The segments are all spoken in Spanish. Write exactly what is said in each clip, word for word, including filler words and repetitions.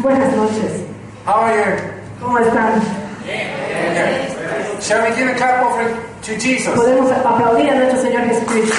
Buenas noches. How are you? ¿Cómo están? Okay. Shall we give a clap offering to Jesus? Podemos aplaudir a nuestro Señor Jesucristo.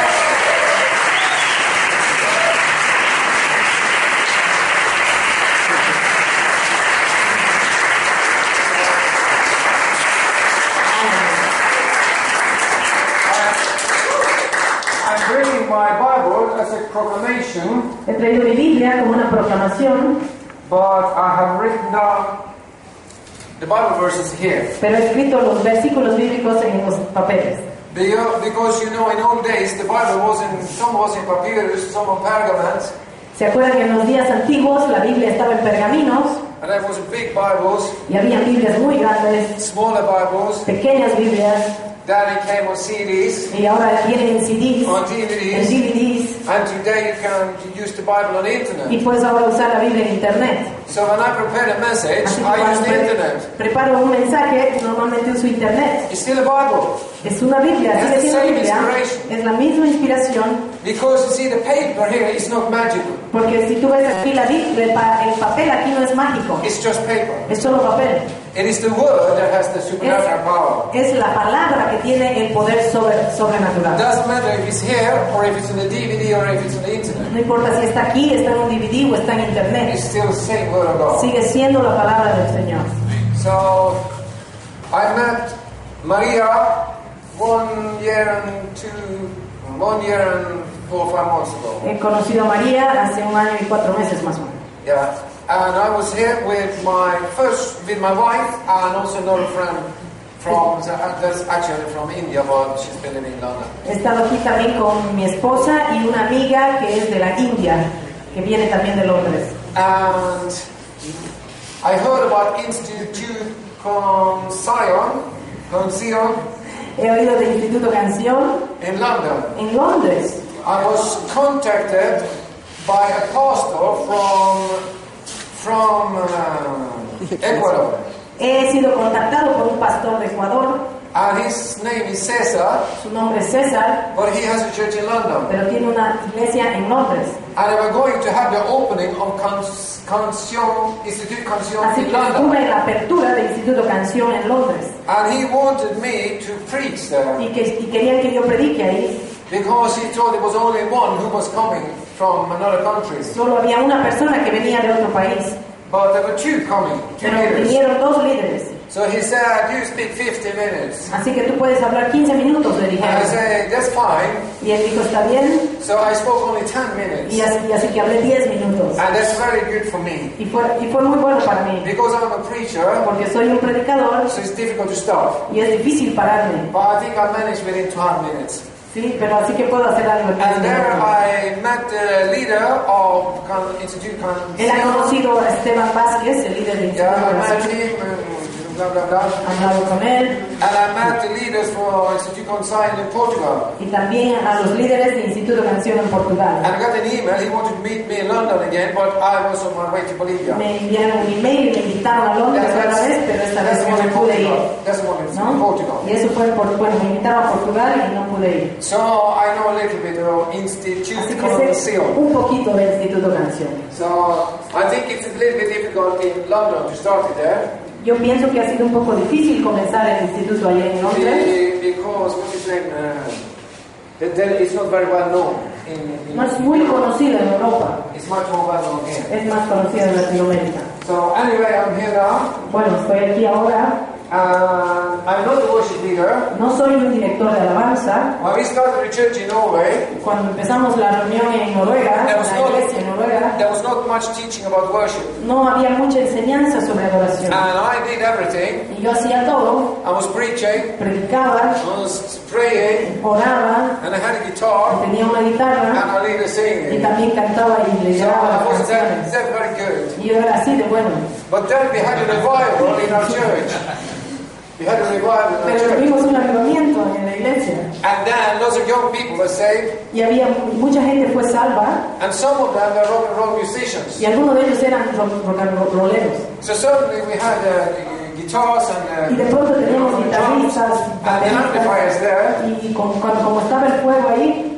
I'm reading my Bible as a proclamation, He traído mi Biblia como una proclamación, but I have written down the Bible verses here. pero he escrito los versículos bíblicos en los papeles. Because you know, in old days, the Bible was in, some was in papyrus, some on pergaments, ¿Se acuerdan que en los días antiguos la Biblia estaba en pergaminos and there was big Bibles, y había Biblias muy grandes, smaller Bibles, pequeñas Biblias, then it came on C Ds, y ahora vienen en C Ds, on D V en Ds, D V Ds, and today you can use the Bible on the internet. y puedes ahora usar la Biblia en Internet. So when I prepare a message, Así que I use cuando the pre- internet. preparo un mensaje, normalmente uso Internet. It's still a Bible. Es una Biblia, It's sigue the siendo same Biblia, inspiration. es la misma inspiración, Because you see, the paper here is not magical. porque si tú ves aquí la Biblia, el, pa- el papel aquí no es mágico, It's just paper. es solo papel. It is the word that has the supernatural power. Es la palabra que tiene el poder sobre, It sobrenatural. doesn't matter if it's here or if it's on the D V D or if it's on the internet. No importa si está aquí, está en un D V D o está en Internet, It's still the same word of God. sigue siendo la palabra del Señor. So I met Maria one year and two, one year and four or five months ago. He conocido a María hace un año y cuatro meses más o menos. Yeah, and I was here with my first, with my wife and also another friend from, that's actually from India, but she's been living in London. He estado aquí también con mi esposa y una amiga que es de la India, que viene también de Londres. And I heard about Institute Concyon, Concyon He oído del Instituto Canción in London. en Londres. I was contacted by a pastor from from uh, Ecuador, He sido contactado por un pastor de Ecuador, and his name is Cesar, su nombre es César, but he has a church in London. pero tiene una iglesia en Londres. And they were going to have the opening of Con- Concyon, Institute Concyon Así in que London, estuve en la apertura del Instituto Canción en Londres and he wanted me to preach there y, que, y querían que yo predique ahí. because he thought there was only one who was coming from another country, Solo había una persona que venía de otro país, but there were two coming, two pero leaders. vinieron dos líderes. So he said, "You speak fifty minutes." Así que tú puedes hablar quince minutos, le And I dijeron. said, "That's fine." Y él dijo, está bien. So I spoke only ten minutes. Y así, y así que hablé diez minutos. And that's very good for me. Y fue, y fue muy bueno para mí, Because I'm a preacher, porque soy un predicador so it's difficult to stop. y es difícil pararme. But I think I managed within twelve minutes. Sí, pero así que puedo hacer algo en diez And there minutos. I met the leader of Con- Institute Él ha Concyon. conocido a Esteban Vázquez, el líder del Yeah, Instituto I met Canción. him, and blah, blah, blah. Ha hablado con él. And I met the leaders for Institute Concyon in Portugal. Y también a los líderes del Instituto Canción en Portugal. And I got an email, he wanted to meet me in London again, but I was on my way to Bolivia. Me enviaron un email y me invitaron a Londres That's- otra vez, pero esta that's vez the no one in pude ir. Portugal. That's the one in ¿No? Portugal. Y eso fue por, bueno, me invitaron a Portugal y no pude ir. So I know a little bit of Institute Así que sé Concyon. un poquito del Instituto Canción. So I think it's a little bit difficult in London to start it there. Yo pienso que ha sido un poco difícil comenzar el instituto allá en Londres, Be- Because what is name? Uh, that- that it's not very well known in, in no es muy conocido en Europa, It's much more well known here. es más conocido en Latinoamérica. So anyway, I'm here now. Bueno, estoy aquí ahora, Uh, I'm not a worship leader. no soy un director de alabanza. When we started the church in Norway, Cuando empezamos la reunión en Noruega, there was la not, iglesia en Noruega, there was not much teaching about worship. no había mucha enseñanza sobre adoración. And I did everything. Y yo hacía todo, I was preaching, predicaba, I was praying, oraba, and I had a guitar, tenía una and guitarra I lead a y singing. también cantaba y le So grababa I las wasn't that, canciones. that very good. Y yo era así de bueno. But then we had a revival in our church. We had a revival in our Pero church. tuvimos un avivamiento en la iglesia. And then lots of young people were saved, Y había mucha gente fue salva and some of them were rock and roll musicians. y algunos de ellos eran rock, rock and roll- rolleros. So suddenly we had uh, guitars and, Y de uh, pronto teníamos drums guitarristas, and the amplifiers bateristas, there. y, y con- cuando, como estaba el fuego ahí,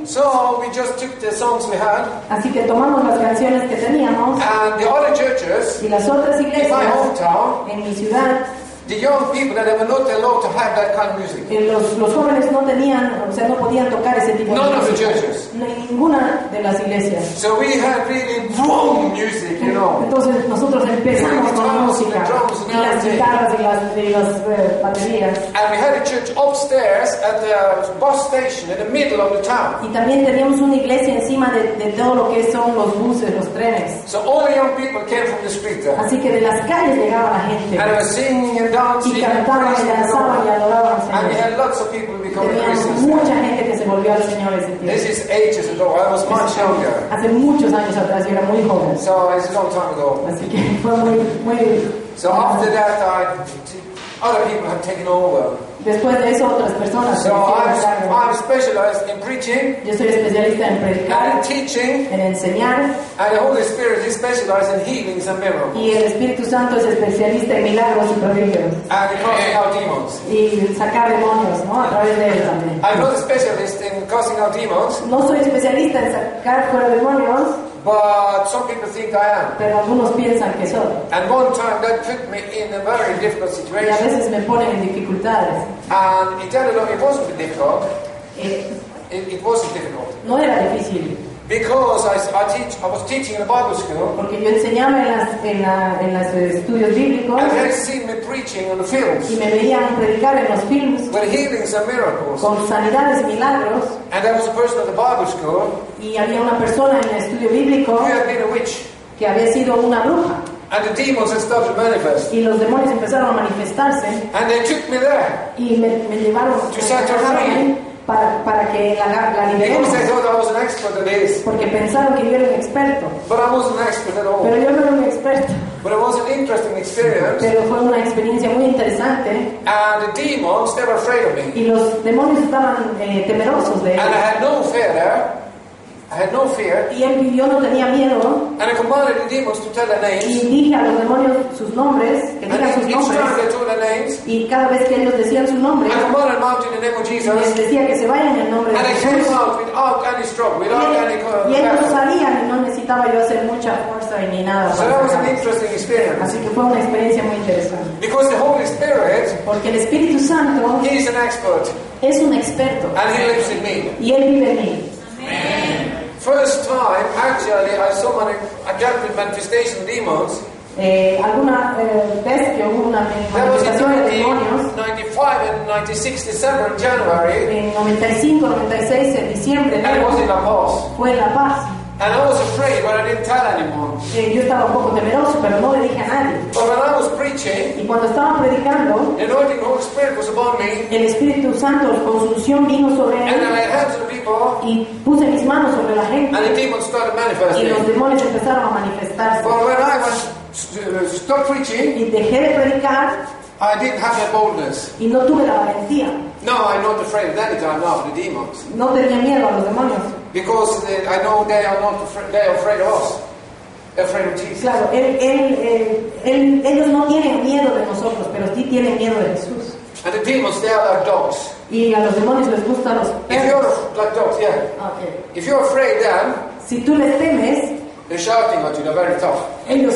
So we just took the songs we had, Así que tomamos las canciones que teníamos and the other churches y las otras in my iglesias hometown, en mi ciudad, the young people that were not allowed to have that kind of music. eh, los, los jóvenes no tenían, o sea, no podían tocar ese tipo de None of the música. churches. No hay ninguna de las iglesias. So we had really boom music, you know. Entonces nosotros empezamos con la música y las guitarras y las, y las eh, baterías. And we had a church upstairs at the bus station in the middle of the town. Y también teníamos una iglesia encima de, de todo lo que son los buses, los trenes. So all the young people came from the street there. Así que de las calles llegaba la gente. And they were singing and dancing Y and cantaban y praising the danzaban y Lord. adoraban al And we Señor. had lots of people becoming Teníamos Christians mucha there. gente que se volvió al Señor ese This tiempo. is ages ago. I was much younger. Hace muchos años atrás, yo era muy joven. So it's a long time ago. Así que fue muy, muy... So after that, I, other people have taken over. Después de eso, otras personas se So I'm, hicieron cargo. I'm specialized in preaching Yo soy especialista en and predicar, in teaching, en enseñar, and the Holy Spirit is specialized in healings and miracles y el Espíritu Santo es especialista en milagros y prodigios. and in casting out demons. Y sacar demonios, ¿no? A través de él también. I'm not a specialist in casting out demons, No soy especialista en sacar fuera demonios, but some people think I am. pero algunos piensan que soy. And one time that put me in a very difficult Y a situation. veces me ponen en dificultades. And it ended up, it wasn't difficult. Eh, It, it wasn't difficult. no era difícil, Because I, I, teach, I was teaching in a Bible school, porque yo enseñaba en las, en la, en los estudios bíblicos and they seen me preaching on the y fields me veían predicar en los films with healings and miracles. con sanidades y milagros, And there was a person at the Bible school y había una persona en el estudio bíblico who had been a witch. que había sido una bruja, And the demons had started to manifest. y los demonios empezaron a manifestarse And they took me there. y me, me llevaron To set her me free. llevaron para, para que la, la Because liberemos, they thought I was an expert at this. porque pensaron que yo era un experto, But I wasn't an expert at all. pero yo no era un experto. But it was an interesting experience. Pero fue una experiencia muy interesante And the demons, they were afraid of me. y los demonios estaban eh, temerosos de él. And I had no fear there. I had no fear. Y él, yo no tenía miedo And I commanded the demons to tell their y names. dije a los demonios sus nombres, que And digan sus each time nombres, they told their names, y cada vez que ellos decían su nombre, I commanded them out in the name of les Jesus. decía que se vayan en el nombre And de they came Jesús. out without any struggle, without any kind of Y ellos battle. salían y no necesitaba yo hacer mucha fuerza y ni nada So para that was an sacarlos. interesting experience. Así que fue una experiencia muy interesante. Because the Holy Spirit, Porque el Espíritu Santo He's an expert. es un experto And He lives in me. y Él vive en mí. First time, actually, I saw mani- I dealt with manifestation demons. Eh, alguna eh, vez que hubo una That was in manifestación de demonios, nineteen ninety-five and ninety-six December and January. en noventa y cinco, noventa y seis, en diciembre, And it was in La Paz. fue en La Paz. And I was afraid, but I didn't tell anyone. Eh, yo estaba un poco temeroso, pero no le dije a nadie. But when I was preaching, Y cuando estaba predicando, the anointing of the Holy Spirit was upon me. el Espíritu Santo con su unción vino sobre And then él I laid hands on the people. y puse mis manos sobre la gente And the demons started y los manifesting. demonios empezaron a manifestarse. But when I went to stop preaching, Y dejé de predicar I didn't have that boldness. y no tuve la valentía. No, I'm not afraid at any time now of the demons. No tenía miedo a los demonios. Because they, I know they are not afraid, they are afraid of us. They're afraid of Jesus. Claro, él, él, él, él- ellos no tienen miedo de nosotros, pero sí tienen miedo de Jesús. And the demons, they are like dogs. Y a los demonios les gustan los If you're perros. like dogs, yeah. Okay. If you're afraid, then Si tú les temes, they're shouting at you. They're very tough. ellos,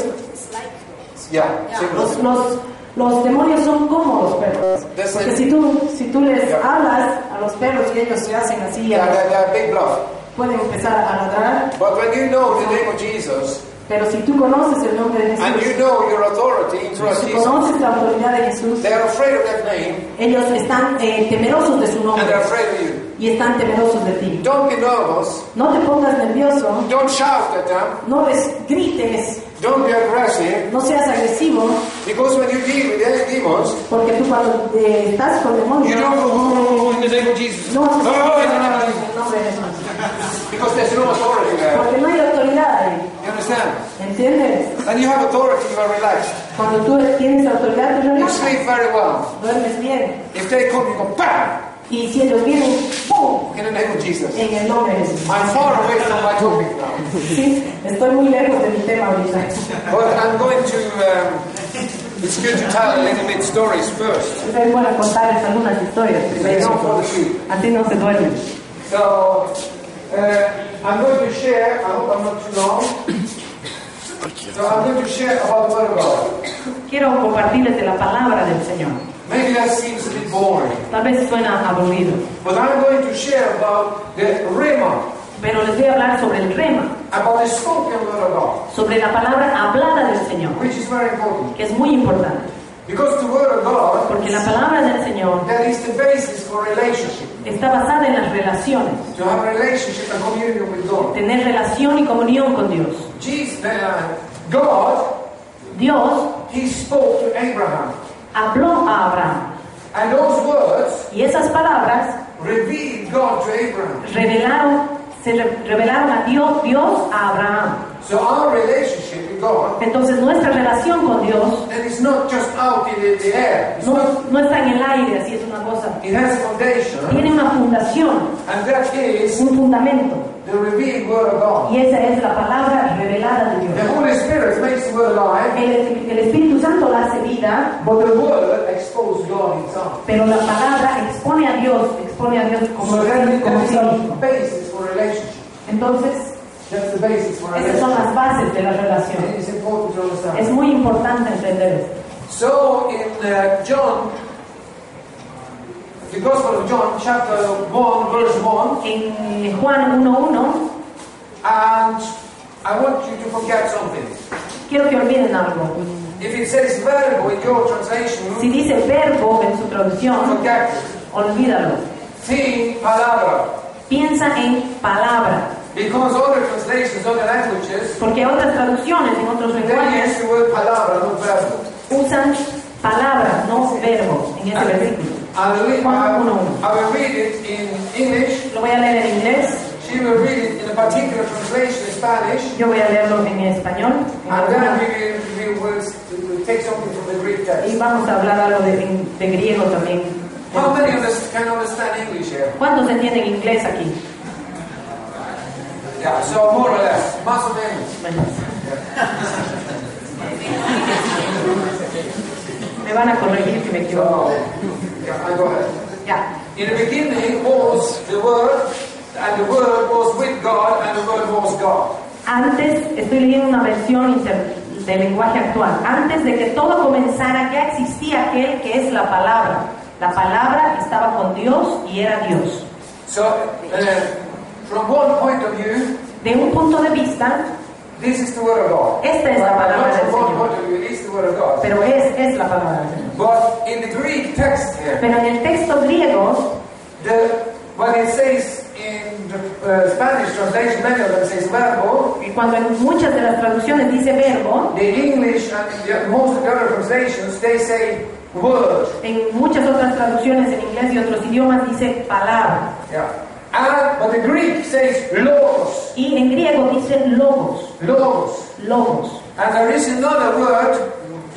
Yeah. los, Simple. los, los demonios son como los perros. Porque si tú, si tú les Yeah. hablas a los perros y ellos se hacen así, Yeah, they're, they're big bluff. pueden empezar a ladrar. But when you know the name of Jesus Pero si tú conoces el nombre de and you Jesús, know your authority in Christ si Jesus, conoces la autoridad de Jesús, they are afraid of that name ellos están eh, temerosos de su and nombre they're afraid of you. y están temerosos de ti. Don't be nervous. No te pongas nervioso, Don't shout at them. no les grites, Don't be aggressive. no seas agresivo, Because when you deal with any demons, porque tú cuando eh, estás con demonios, you don't go, oh, in the name of Jesus. no vas a Oh, in the en name of Jesus. el nombre de Jesús, Because there's no authority there. porque no hay autoridad ahí, You understand? ¿entiendes? And you have authority, you are relaxed. Cuando tú tienes autoridad, tú You relajas, sleep very well. duermes bien, If they come, you go bam! y si ellos vienen, ¡pum!, In the name of Jesus. en el nombre de Jesús. I'm far away from my topic now. Sí, estoy muy lejos de mi tema ahorita. But I'm going to, um, it's good to tell a little bit stories first. Es bueno contarles algunas historias They primero. don't fall asleep. Así no se duermen. So, uh, I'm going to share, I hope I'm not too long. So I'm going to share about the Word of God. Quiero compartirles de la palabra del Señor. Maybe that seems a bit boring. Tal vez suena aburrido, But I'm going to share about the Rhema, pero les voy a hablar sobre el rema, about the spoken Word of God, sobre la palabra hablada del Señor, which is very important. que es muy importante, Because the Word of God, porque la palabra del Señor that is the basis for relationship. está basada en las relaciones, To have a relationship and communion with God. tener relación y comunión con Dios. Jesus, uh, God, Dios He spoke to Abraham. habló a Abraham And those words y esas palabras revealed God to Abraham. revelaron, se re- revelaron a Dios, Dios a Abraham. So our relationship with God, Entonces nuestra relación con Dios that is not just out in the, the air. It's no, not, no está en el aire, así es una cosa. it has a foundation. Tiene una fundación, And that is un fundamento. the revealed Word of God. Y esa es la palabra revelada de The Dios. Holy Spirit makes the Word alive, El, el Espíritu Santo la hace vida, but the Word exposes God Himself. pero la palabra expone a Dios, expone a Dios como, So that, como that is sí the mismo. basis for relationship. Entonces, That's the basis for esas son relationship. las bases de la And relación. it's important to understand. Es muy importante entender esto. So in uh, John, the Gospel of John, chapter one, verse one, En Juan uno uno, and I want you to forget something. quiero que olviden algo. If it says verbo in your translation, Si dice verbo en su traducción, forget it. olvídalo. Think palabra. Piensa en palabra, Because other translations, other languages, porque otras traducciones en otros they lenguajes use the word palabra, not verbo. usan palabra, no verbo, en ese versículo. I'll read, Juan uno I, uno. I will read it in English. Lo voy a leer en inglés, She will read it in a particular translation in Spanish. yo voy a leerlo en español, en And then alguna- we will, we will, we will take something from the Greek y text. vamos a hablar algo de, en- de griego también. How many of us can understand English here? ¿Cuántos entienden inglés aquí? Yeah, so more or less, más o menos. Bueno. Me van a corregir si me equivoco. So, yeah, I go ahead. Ya. In the beginning was the Word, and the Word was with God, and the Word was God. Antes, estoy leyendo una versión inter- del lenguaje actual. Antes de que todo comenzara, ya existía aquel que es la palabra. La palabra estaba con Dios y era Dios. So, uh, from one point of view, De un punto de vista, this is the Word of God. esta es la But palabra not del from one Señor. point of view, it's the Word of God. Pero es, es la palabra del Señor. But in the Greek text here, Pero en el texto griego, the, when it says in the uh, Spanish translation, many of them says verbo, y cuando en muchas de las traducciones dice verbo, the English and the, most of the other translations, they say word. en muchas otras traducciones en inglés y otros idiomas dice palabra. Yeah. And, but the Greek says logos. Y en griego dice logos, Logos. logos. And there is another word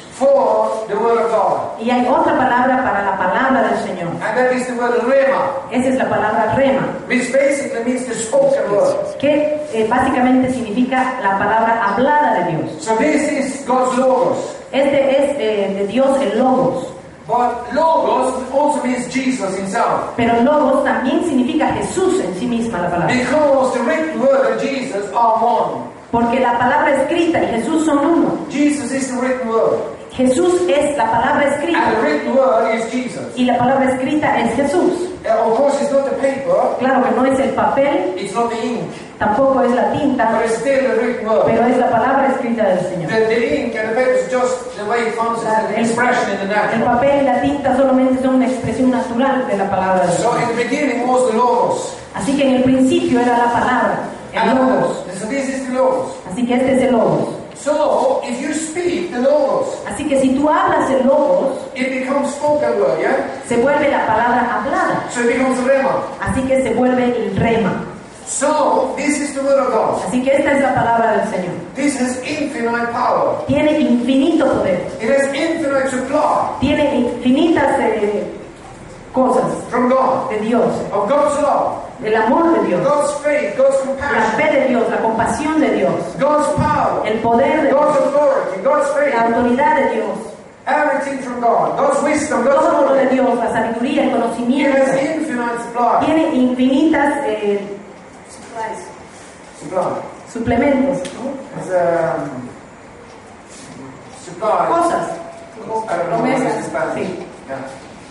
for the Word of God. Y hay otra palabra para la palabra del Señor. And that is the word rema, Esa es la palabra rema, which basically means the spoken word. que eh, básicamente significa la palabra hablada de Dios. So this is God's logos. Este es eh, de Dios el logos, But logos also means Jesus himself. pero logos también significa Jesús en sí misma la palabra. Because the written word and Jesus are one. Porque la palabra escrita y Jesús son uno. Jesus is the written word. Jesús es la palabra And escrita the written word is Jesus. y la palabra escrita es Jesús. Uh, of course, it's not the paper, Claro que no es el papel, it's not the ink, tampoco es la tinta, but it's still the written word. pero es la palabra escrita del Señor. The, the ink and the paper is just the way it functions, an expression in the El natural. papel y la tinta solamente son una expresión natural de la palabra de So Dios. in the beginning was the logos. Así que en el principio era la palabra, el logos. And so this is the logos. Así que este es el logos. So if you speak the logos, Así que si tú hablas el logos, it becomes spoken word, yeah? se vuelve la palabra hablada. So it becomes rema. Así que se vuelve el rema. So this is the word of God. Así que esta es la palabra del Señor. This has infinite power. Tiene infinito poder. It has infinite supply Tiene infinitas eh, cosas from God, de Dios, of God's love, del amor de Dios, God's faith, God's la compassion, fe de Dios, la compasión de Dios, God's power, el poder de God's Dios, authority, God's la faith, autoridad de Dios, everything from God, God's wisdom, God's todo lo de knowledge. Dios, la sabiduría, el It conocimiento. has infinite supply. Tiene infinitas eh, Supply. Suplementos, ¿no? It's, um, supply. Cosas. I don't know what it is in Promesas. Spanish. Sí. Yeah.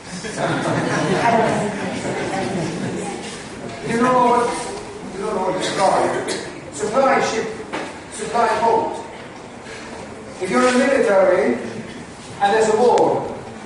You know what? You don't know what supply. Supply ship, supply boat. If you're in the military and there's a war,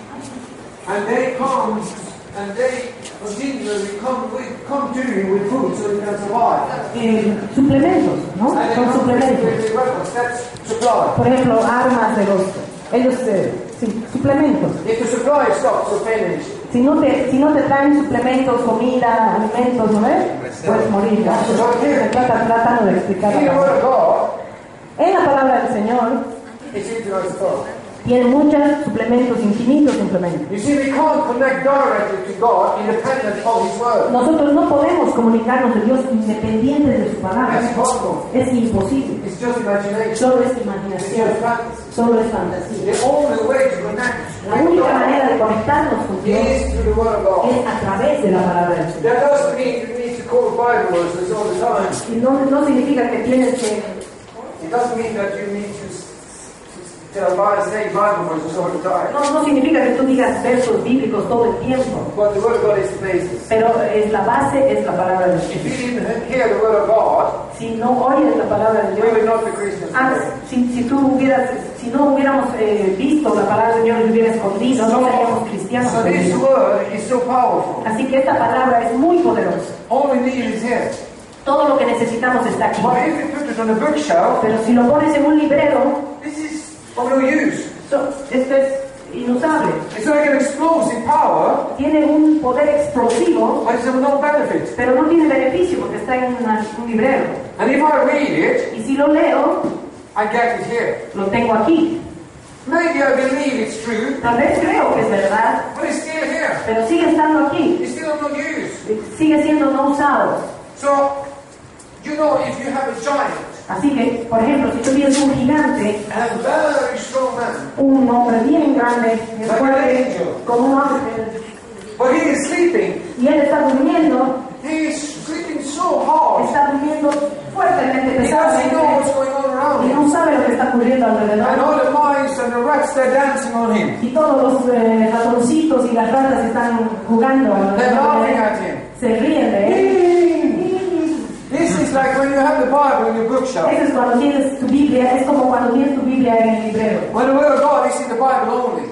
and they come and they continually come with, come to you with food so you can survive. Eh, suplementos, ¿no? And they Son come with, suplementos. with weapons. That's supply. Por ejemplo, armas de los... Ellos, eh, sí, suplementos. If the supply stops or finished, Si no te, si no te traen suplementos, comida, alimentos, ¿no ves? Puedes morir. ¿No? Se trata tratando de explicar in the la Word palabra. of God, En la palabra del Señor it's infinite supply. tiene muchos suplementos, infinitos suplementos. You see, we can't connect directly to God independent of His Word. Nosotros no podemos comunicarnos de Dios independientes de su palabra. That's impossible. Es imposible. It's just imagination. Solo es It's imaginación. just fantasy. Solo es fantasía. The only way to connect La with única God manera de conectarnos con Dios is through the Word of God. es a través de la palabra del Señor. That doesn't mean you need to quote Bible verses all the time. Y no, no significa que tienes que... It doesn't mean that you need to tell Bible, say Bible verses all the time. No, no significa que tú digas versos bíblicos todo el tiempo. But the Word of God is the basis. Pero es la base, es la palabra de Dios. If you didn't hear the Word of God, Si no oyes la palabra de we Dios, would not be Christians ah, today. si, si tú hubieras, si no hubiéramos eh, visto la palabra del Señor y hubiera escondido, no seríamos cristianos. So this Word is so powerful. Así que esta palabra es muy poderosa. All we need is here. Todo lo que necesitamos está aquí. But if you put it on a bookshelf, Pero si lo pones en un librero, this is of no use. so- esto es inusable. It's like an explosive power, Tiene un poder explosivo, but it's of no benefit. pero no tiene beneficio porque está en una- un librero. And if I read it, Y si lo leo, I get it here. lo tengo aquí. Maybe I believe it's true, Tal vez creo que es verdad, but it's still here. pero sigue estando aquí. It's still of no use. Sigue siendo no usado. So, you know, if you have a giant, Así que, por ejemplo, si tú tienes un gigante, and a very strong man, un hombre bien grande, bien fuerte, como un ángel, but he is sleeping, y él está durmiendo, he is sleeping so hard, está durmiendo fuertemente, he doesn't know what's pesadamente, going on around y him. no sabe lo que está ocurriendo And alrededor. all the mice and the rats, they're dancing on him. Y todos los eh, ratoncitos y las ratas están jugando They're alrededor de laughing él. at him. Se ríen de él. This is like when you have the Bible in your bookshelf. Eso es cuando tienes tu Biblia, es como cuando tienes tu Biblia en el librero. When the Word of God is in the Bible only.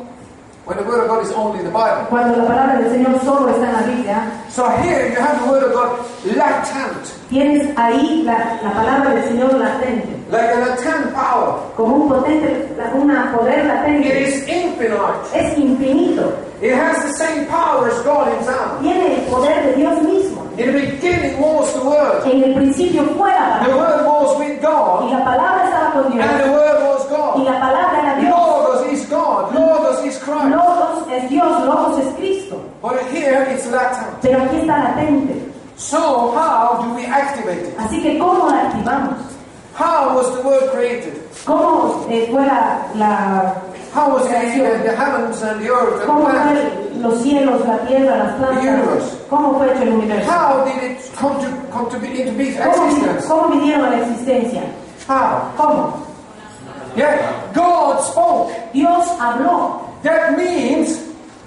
When the Word of God is only in the Bible. Cuando la palabra del Señor solo está en la Biblia, So here you have the Word of God latent. tienes ahí la, la palabra del Señor latente, Like a latent power. como un potente, una poder It latente. is infinite. Es infinito. It has the same power as God Himself. Tiene el poder de Dios mismo. In the beginning was the Word. En el principio fue la The palabra. Word was with Y God. la palabra estaba con Dios. And the Word was Y God. la palabra era Dios. Logos is God. Logos is Christ. Logos es Dios, Logos es Cristo. But here it's latent. Pero aquí está latente. So how do we activate it? Así que, ¿cómo la activamos? How was the Word created? ¿Cómo eh, fue la, la How was created the heavens and the earth and ¿Cómo planets? fue los cielos, la tierra, las plantas? universe. ¿Cómo fue hecho el universo? How did it come to come to be into be ¿Cómo, existence? cómo vinieron a la existencia? How? ¿Cómo? Yeah, God spoke. Dios habló. That means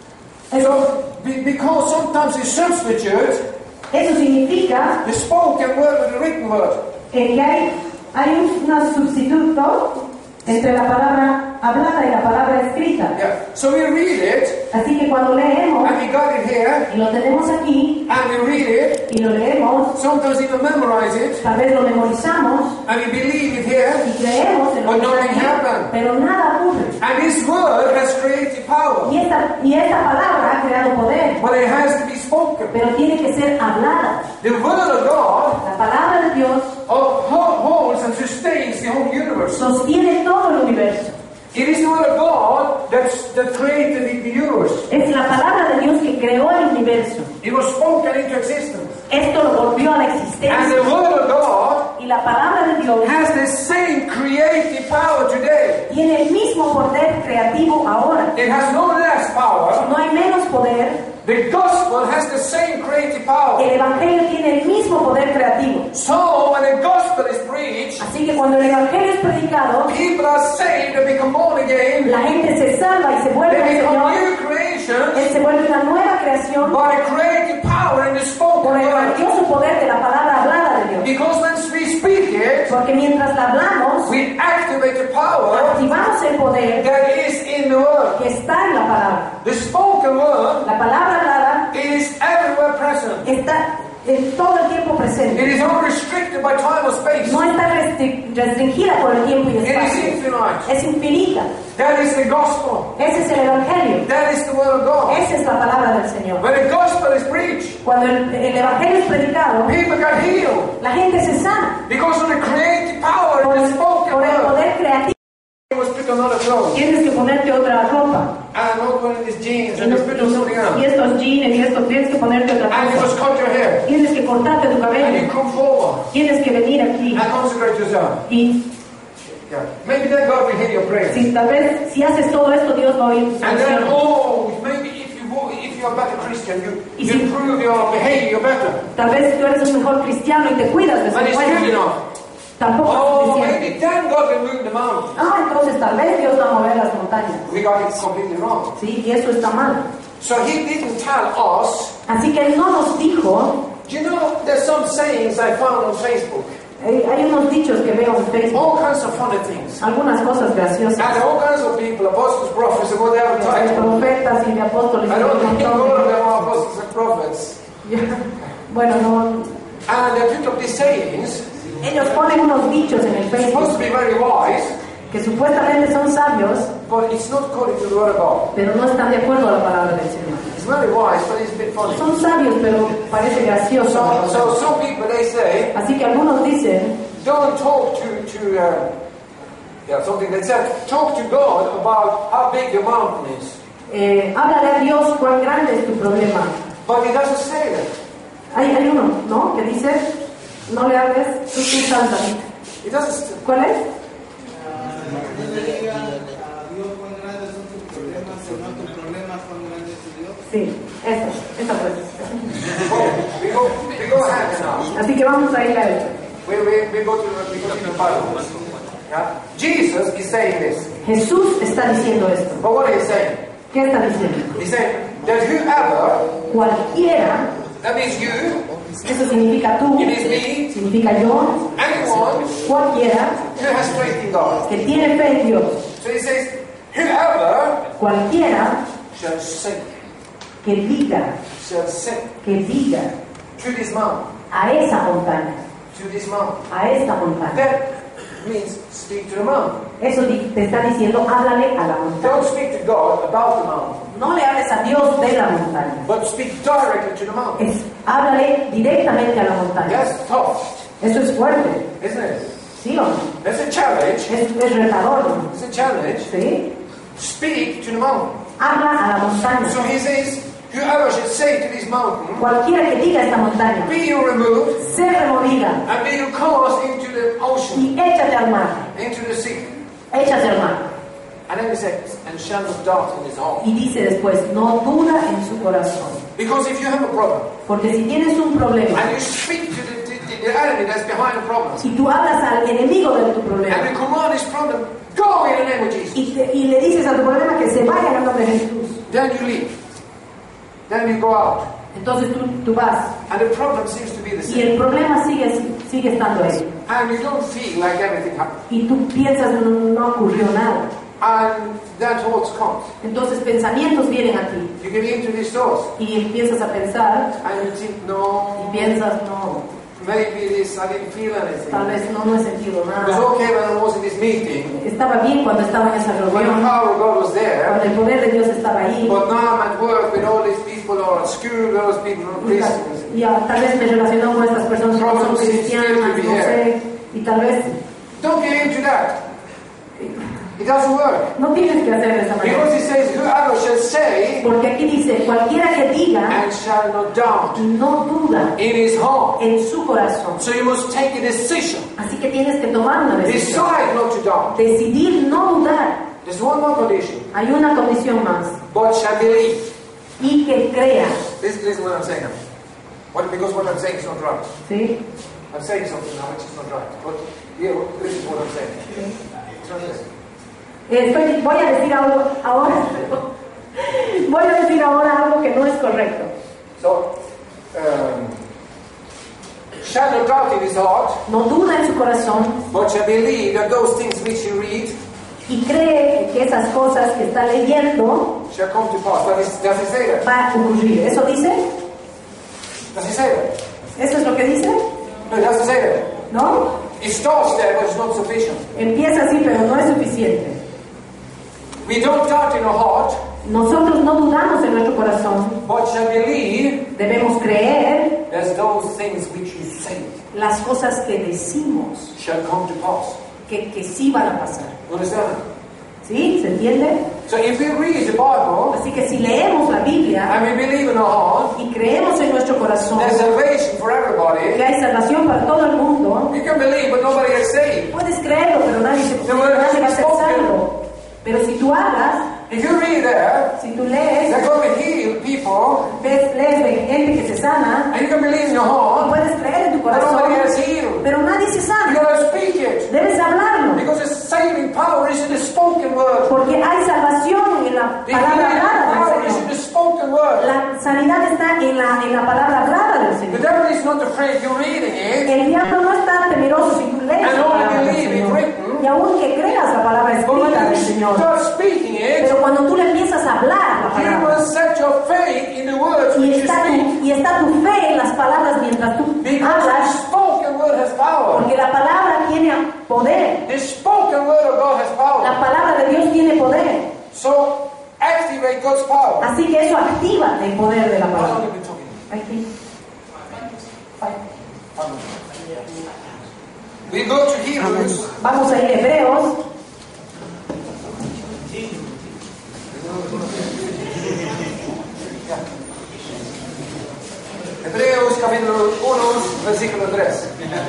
so be- because sometimes you substitute Eso significa the spoken word with the written word. eh, que hay, hay un, un sustituto entre la palabra hablada y la palabra escrita. Yeah. So we read it Así que cuando leemos, and we got it here y lo tenemos aquí, and we read it. y lo leemos, Sometimes even memorize it tal vez lo memorizamos and we believe it here. y creemos en lo But que nothing está aquí, happened. pero nada ocurre. And this word has creative power, Y esta, y esta palabra ha creado poder, but it has to be spoken. pero tiene que ser hablada. The word of God La palabra de Dios upholds and sustains the whole universe. sostiene todo el universo. It is the word of God that's, that created the universe. Es la palabra de Dios que creó el universo. It was spoken into existence. Esto lo volvió a la And existencia. the word of God Y la palabra de Dios has the same creative power today. tiene el mismo poder creativo ahora. It has no less power. No hay menos poder. The gospel has the same creative power. El evangelio tiene el mismo poder creativo. So when the gospel is preached, Así que cuando el evangelio es predicado, people are saved and become born again. la gente se salva y se vuelve al They become Señor. new creations Él se vuelve una nueva creación by the creative power in the spoken por el word. grandioso poder de la palabra hablada de Dios. Because when we speak it, Porque mientras la hablamos, we activate the power activamos el poder that is in the word. que está en la palabra. The spoken word La palabra hablada is everywhere present. está en todo el tiempo It presente. is unrestricted by time or space. No está restri- restringida por el tiempo y It is espacio. infinite. Es infinita. That is the gospel. Ese es el evangelio. That is the word of God. Esa es la palabra del Señor. When the gospel is preached, Cuando el, el evangelio es predicado, people get healed la gente se sana because of the creative power por in el, the spoken por el word. poder creativo. He was put another clothes. Tienes que ponerte otra ropa. And not wearing these jeans Y, and no- just put y on no- something else. y estos jeans y esto, tienes que ponerte otra And you cosa. just cut your hair. Tienes que cortarte tu And you cabello. come forward Tienes que venir aquí. and consecrate yourself. Y Yeah. Maybe then God will hear your prayer. si tal vez si haces todo esto, Dios va a oír tus And then, oraciones. oh, maybe if you walk, if you're a better Christian, you, Y you si- improve your behavior better. Tal vez tú eres un mejor cristiano y te cuidas de And su it's good cuerpo. enough. Tampoco es Oh, suficiente. maybe then God will move the mountain. Ah, entonces tal vez Dios va a mover las montañas. We got it completely wrong. Sí, y eso está mal. So he didn't tell us. Así que Él no nos dijo, Do you know there's some sayings I found on Facebook? eh, hay unos dichos que veo en Facebook, All kinds of funny things. algunas cosas graciosas. And all kinds of people, apostles, prophets, and whatever De title. profetas y de apóstoles. I y don't de think all montón of de- them are apostles and prophets. Bueno, no, And they put up these sayings. ellos ponen unos dichos en el It's supposed to Facebook be very wise, que supuestamente son sabios, but it's not according to the word of God. pero no están de acuerdo a la palabra del Señor. It's very wise, but it's a bit funny. Son sabios, pero parece gracioso. So, so some people, they say, Así que algunos dicen, don't talk to, to uh, yeah, something they said, talk to God about how big your mountain is. eh, háblale a Dios cuán grande es tu problema. But he doesn't say that. Hay, hay uno, ¿no? Que dice, no le hables, tú tú salta. He doesn't. ¿Cuál es? Sí, esa, esa pues. We go, we go ahead now. Así que vamos a ir a eso. We, we, we go to the, we go to the Bible. Yeah? Jesus is saying this. Jesús está diciendo esto. But what is he saying? ¿Qué está diciendo? He's saying that whoever, Cualquiera, that means you, eso significa tú, it is me, significa yo, anyone cualquiera who has faith in God. que tiene fe en Dios, So he says, whoever cualquiera shall say, que diga, shall say que diga to this mountain, a esa montaña, to this mountain. a esta montaña. That means speak to the mountain. Eso di- te está diciendo, háblale a la montaña. Don't speak to God about the mountain, No le hables a Dios de la montaña. but speak directly to the mountain. Es, háblale directamente a la montaña. That's tough, Eso es fuerte, isn't it? ¿sí o no? That's a challenge. Es, es retador, ¿no? It's a challenge. ¿Sí? Speak to the mountain. Habla a la montaña. So he says, whoever should say to this mountain, Cualquiera que diga a esta montaña, be you removed sé removida and be you cast into the ocean, y échate al mar. into the sea. Échate al mar. And then he says, and shall not doubt in his heart. Y dice después, no duda en su corazón. Because if you have a problem Porque si tienes un problema and you speak to the, the, the enemy that's behind the problem, y tú hablas al enemigo de tu and problema you command this problem, go in the name of Jesus, y, te- y le dices a tu problema que se vaya en el nombre de Jesús, then you leave. Then you go out. entonces tú, tú vas And the problem seems to be the y same. el problema sigue, sigue estando ahí. And you don't feel like everything happened. Y tú piensas, no, no ocurrió nada. And that thoughts comes. Entonces pensamientos vienen a ti You get into these thoughts y empiezas a pensar and you think, y no, piensas, no, maybe this, I didn't feel anything. tal vez no, no he sentido It was nada. okay when I was in this meeting, Estaba bien cuando estaba en esa when the reunión, power of God was there. cuando el poder de Dios estaba ahí. But now I'm at work with all these people or at school, those people are Y, tal- Christians. y a- tal vez me relaciono con estas personas que no son cristianas, no sé, y tal vez Don't get into that. It doesn't work. no tienes que hacer de esa Because manera. he says, whoever shall say Porque aquí dice, cualquiera que diga, and shall not doubt no duda in his heart. en su corazón. So you must take a decision. Así que tienes que tomar una decisión. Decide not to doubt. Decidir no dudar. There's one more condition. Hay una condición más. But shall believe. y que crea. Listen, listen what I'm saying now. What, because what I'm saying is not right. ¿Sí? I'm saying something now which is not right. But yeah, this is what I'm saying. It's not this. Estoy, voy a decir algo ahora. Voy a decir ahora algo que no es correcto. So, um, shall not doubt in his heart, No duda en su corazón but shall believe that those things which you read y cree que esas cosas que está leyendo shall come to pass. Does he, does he say that? va a ocurrir. ¿Eso dice? Does he say that? ¿Eso es lo que dice? No, he doesn't say that. ¿No? It starts there, but it's not sufficient. Empieza así, pero no es suficiente. We don't doubt in our heart, Nosotros no dudamos en nuestro corazón. but shall believe Debemos creer as those things which you say las cosas que decimos shall come to pass. que, que sí van a pasar. You understand? ¿Sí? ¿Se entiende? So if we read the Bible Así que si leemos la Biblia and we believe in our heart, y creemos en nuestro corazón there's salvation for everybody. que hay salvación para todo el mundo, You can believe, but nobody gets saved. puedes creerlo, pero nadie, se, No, bueno, nadie va a ser spoken. salvo. Pero si tú hablas, If you read there, si tú lees, they're going to heal people, ves, lees de gente que se sana, and you can believe in your heart, puedes creer en tu but corazón, nobody gets healed. pero nadie se You sana. got to speak it, Debes hablarlo, because the saving power is in the spoken word. porque hay salvación en la The palabra healing hablada power del is in Señor. the spoken word. La sanidad está en la, en la palabra hablada del The Señor. devil is not afraid you're reading it, El diablo no está temeroso si tú lees And la all palabra del believe it Señor. written. Y aún que creas la palabra but when escrita del you Señor. start speaking it, Pero cuando tú le empiezas a hablar la you palabra, will set your faith in the words y which you está, speak. tu, y está tu fe en las palabras mientras tú Because the hablas, spoken word has power. porque la palabra tiene poder. The spoken word of God has La power. palabra de Dios tiene poder. So activate God's power. Así que eso activa el poder de la How long palabra. have we been talking? Aquí. We go to Hebrews. Vamos a ir a Hebreos. Hebreos capítulo uno, versículo tres.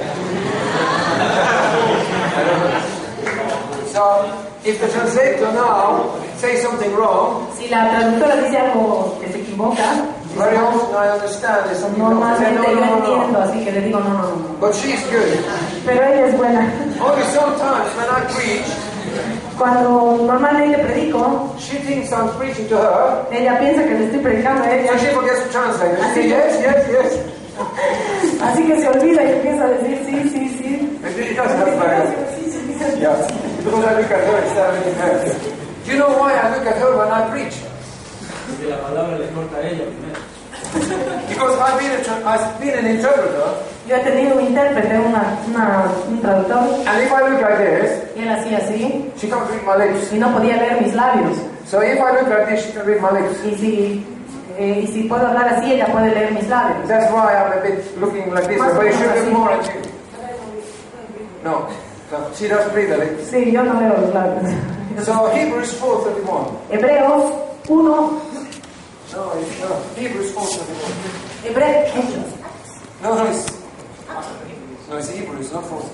So, if the translator now says something wrong, Si la traductora dice algo que se equivoca, very often I understand there's something wrong. I say, normalmente no, yo no, no, entiendo, no. así que le digo no, no, no, no. But she's good. Pero ella es buena. Only sometimes when I preach, Cuando normalmente predico, she thinks I'm preaching to her, ella piensa que le estoy predicando a so ella. she forgets to translate. She says, yes, yes, yes. Así que se olvida y empieza a decir sí, sí, sí. And she does that very Sí, sí, sí, sí. Yeah, because I look at her instead of looking at her. Do you know why I look at her when I preach? Porque la palabra le corta a ella primero. Because I've been, a tra- I've been an interpreter, Yo he tenido un intérprete, una, una, un traductor, and if I look like this, y él hacía así, she can't read my lips. y no podía leer mis labios. So if I look like this, she can read my lips. Y si, eh, y si puedo hablar así, ella puede leer mis labios. That's why I'm a bit looking like this, but it should look more at you. No, so she doesn't read the lips. Sí, yo no leo los labios. So Hebrews four thirty-one. Hebreos uno, No, it's, no, Hebrews four thirty-one. Hebreos, No, no, it's, no, it's Hebrews, not four.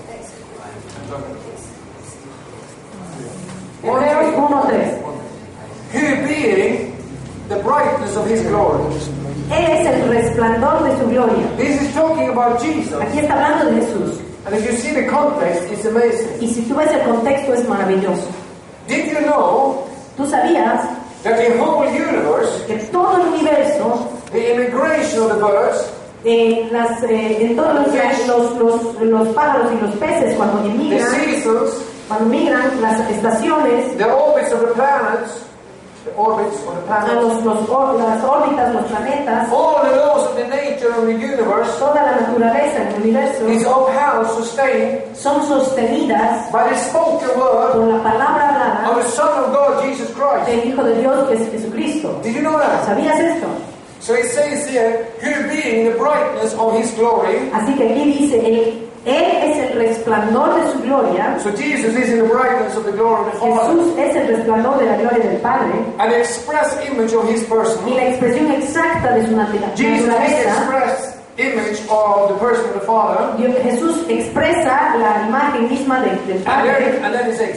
Hebreos uno tres. Who being the brightness of his glory. Él es el resplandor de su gloria. This is talking about Jesus. Aquí está hablando de Jesús. And if you see the context, it's amazing. Y si tú ves el contexto, es maravilloso. Did you know Tú sabías that the whole universe, que todo el universo, the immigration of the birds, eh, las, eh, en todos los, los, los, los pájaros y los peces, cuando the emigran, seasons, cuando migran, las estaciones, the orbits of the planets, the orbits of the a planets, los, los, or- las órbitas, los planetas, all the laws of the nature of the universe toda la naturaleza en el universo, is upheld, sustained son sostenidas by the spoken word por la palabra hablada of the Son of God, Jesus Christ. del Hijo de Dios, que es Jesucristo. Did you know that? ¿Sabías esto? So it says here, who being the brightness of his glory. Así que aquí dice, él, él es el resplandor de su gloria, So Jesus is in the brightness of the glory of the Father. Jesús es el resplandor de la gloria del Padre, An express image of his person. y la expresión exacta de su natura- Jesus is the naturaleza. express image of the person of the Father. Dios- Jesús expresa la imagen misma de- del And Padre. then, and then it says, Y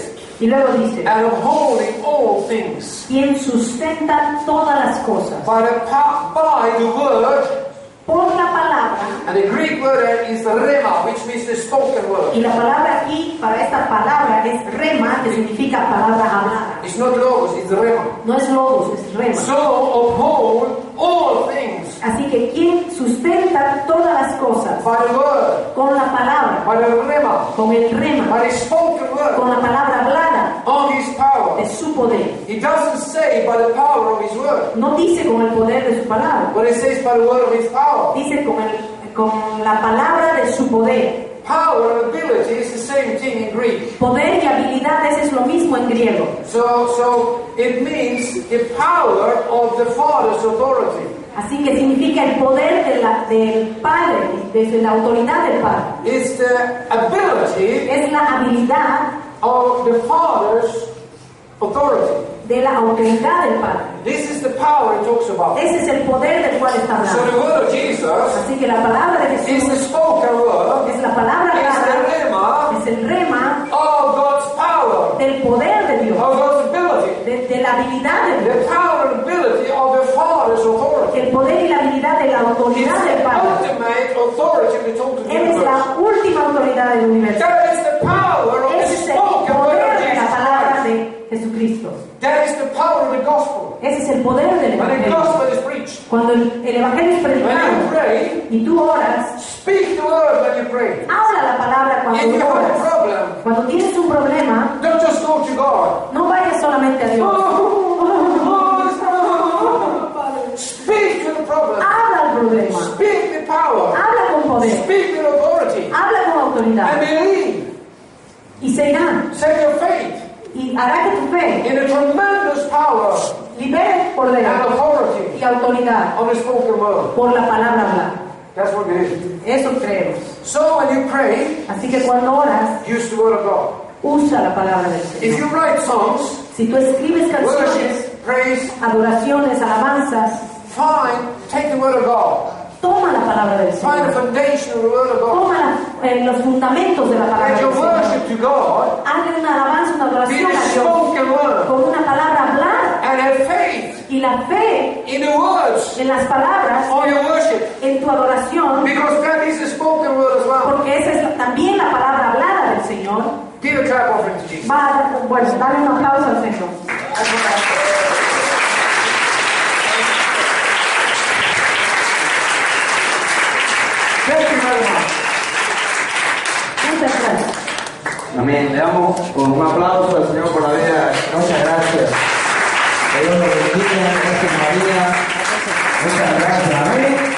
Y luego dice, and upholding all things quien sustenta todas las cosas by the, pa- by the word. por la palabra. And the Greek word there is the rhema, which means the spoken word. Y la palabra aquí, para esta palabra, es rema, que significa palabra hablada. It's not logos, it's the rhema. No es logos, es rema. So uphold all things Así que quien sustenta todas las cosas by the word, con la palabra, by the rhema, con el rema, by the spoken con word la palabra hablada of his power. de su poder. He doesn't say by the power of his word, No dice con el poder de su palabra, but he says by the word of his power. dice con, el, con la palabra de su poder. Power and ability is the same thing in Greek. Poder y habilidad es lo mismo en griego. So, so it means the power of the Father's authority. Así que significa el poder de la, del Padre, desde la autoridad del Padre. It's the ability Es la habilidad of the Father's authority. de la autoridad del Padre. This is the power it talks about. Ese es el poder del cual está So hablando. the word of Jesus Así que la palabra de is Jesús the spoken word, es la palabra is the hablada, rhema es el rema of God's power, del poder de Dios, of God's ability, de, de la habilidad de Dios, the power and ability of the Father's authority. el poder y la habilidad de la It's autoridad del the Padre. ultimate authority of the total Él es universe. la última autoridad del universo. That is the power of the Ese es el spoken word poder of de la Jesus palabra Christ. de Jesucristo. That is the power of the gospel. Ese es el poder del When the Evangelio. gospel is preached, Cuando el, el Evangelio es when you predicado pray, y tú oras, speak the word when you pray. habla la palabra If cuando you have a oras. problem, Cuando tienes un problema, don't just go to God. no vayas solamente a Dios. Speak to the problem. Habla el problema. Speak the power. Habla con poder. Speak with authority. Habla con And autoridad. believe. Y se irá. Set your faith Y hará que tu fe in the tremendous power libere poder and authority y autoridad of the spoken word. por la palabra hablada. That's what it is. Eso creemos. So when you pray, Así que cuando oras, use the word of God. usa la palabra del If Señor. you write songs, Si tú escribes canciones, worship, praise, adoraciones, alabanzas, fine, take the word of God. toma la palabra del Find the Señor. foundation of the word of God. Toma la- eh, los fundamentos de la palabra Let del your Señor. worship to God Hazle una alabanza, una be adoración the a Dios spoken word. con una palabra hablada. And have faith Y la fe in the words en las palabras, of your worship. en tu adoración, Because that is the spoken word as well. porque esa es la- también la palabra hablada del Señor. Give a clap offering to Jesus. Va a dar, bueno, dale un aplauso al Señor. Thank you very much. Muchas gracias. Amén. Le damos con un aplauso al Señor por la vida. Muchas gracias. Que Dios lo bendiga. Gracias, María. Muchas gracias. Amén.